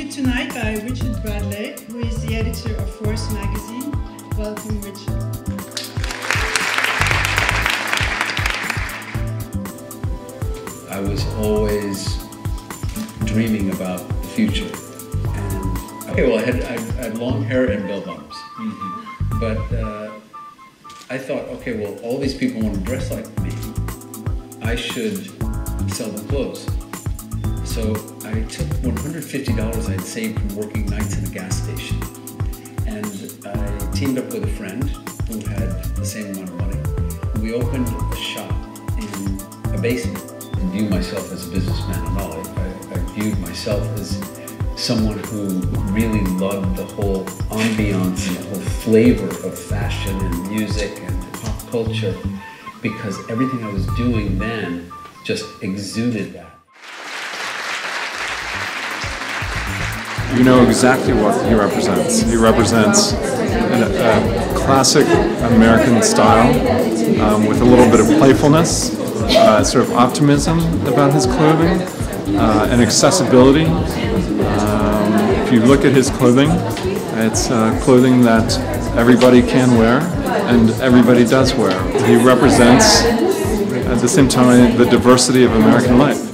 interviewed tonight by Richard Bradley, who is the editor of Force magazine. Welcome, Richard. I was always dreaming about the future. And okay, well, I had long hair and bell bottoms. But I thought, okay, well, all these people want to dress like me. I should sell them clothes. So I took $150 I'd saved from working nights in a gas station, and I teamed up with a friend who had the same amount of money. We opened a shop in a basement. I didn't view myself as a businessman at all. I viewed myself as someone who really loved the whole ambiance and the whole flavor of fashion and music and pop culture, because everything I was doing then just exuded that. You know exactly what he represents. He represents a classic American style with a little bit of playfulness, sort of optimism about his clothing, and accessibility. If you look at his clothing, it's clothing that everybody can wear and everybody does wear. He represents, at the same time, the diversity of American life.